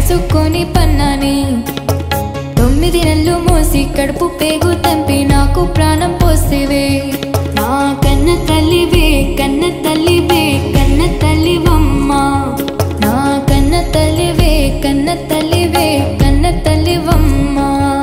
కసుక్కొని పన్నాని 9 నెలలు మోసి కడుపు పేగు తంపి నాకు ప్రాణం పోసేవే నా కన్న తల్లివే కన్న తల్లివే కన్న తల్లివమ్మ నా కన్న తల్లివే కన్న తల్లివే కన్న తల్లివమ్మ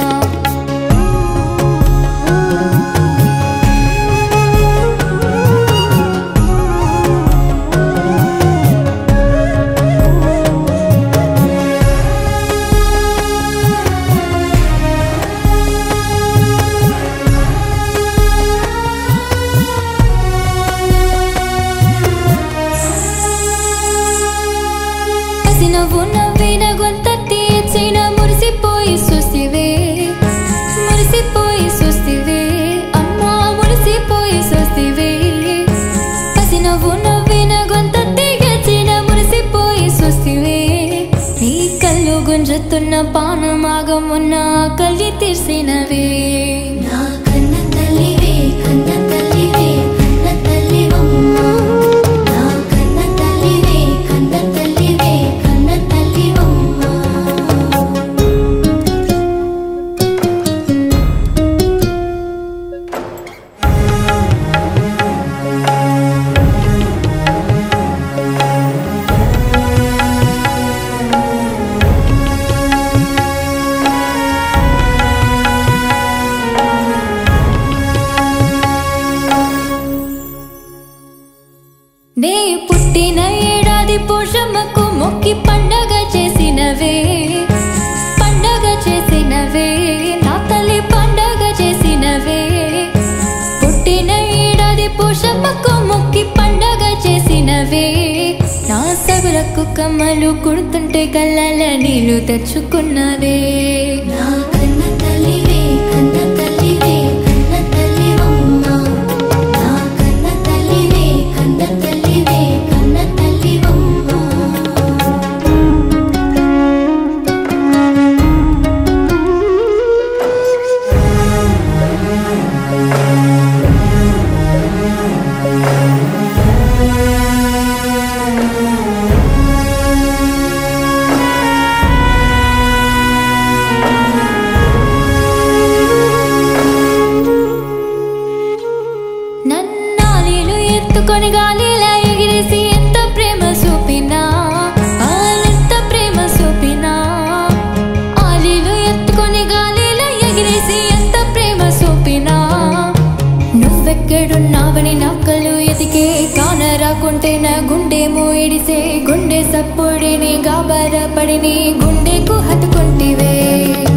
నువ్వు నవ్విన గొంత తీర్చిన మురిసిపోయి చూసివే అమ్మా మురిసిపోయి చూసివే పసి నువ్వు నవ్విన గొంత తీర్చిన మురిసిపోయి చూసివే నీ కళ్ళు గుంజుతున్న పానమాగమున్న కళ్ళి తీర్చినవే నా కన్న తల్లివే కన్న తల్లివే కన్న తల్లివమ్మ నా కన్న తల్లివే కన్న తల్లివే నే పుట్టిన ఏడాది పోషమ్మకు మొక్కి పండగ చేసినవే నా తల్లి పండగ చేసినవే పుట్టిన ఏడాది పోషమ్మకు మొక్కి పండగ చేసినవే నా సగులకు కమ్మలు కుడుతుంటే కళ్ళల నీళ్ళు తెచ్చుకున్నవే నా కన్న తల్లివే కన్న తల్లివే కన్న తల్లివమ్మ నా కన్న తల్లివే కన్న తల్లివే కన్న తల్లివమ్మ నన్నాలీలు ఎత్తుకొని గాలిలా ఎగిరేసి ఎంత ప్రేమ చూపినా ఎంత ప్రేమ చూపినా ఆలీలు ఎత్తుకొని గాలిలా ఎగిరేసి ఎంత ప్రేమ చూపినా నువ్వెక్కడున్నావని నా కళ్ళు ఎదిగే కాన రాకుంటే నా గుండెమో ఇడిసే గుండె సప్పుడిని గాబర పడిని గుండెకు హత్తుకుంటివే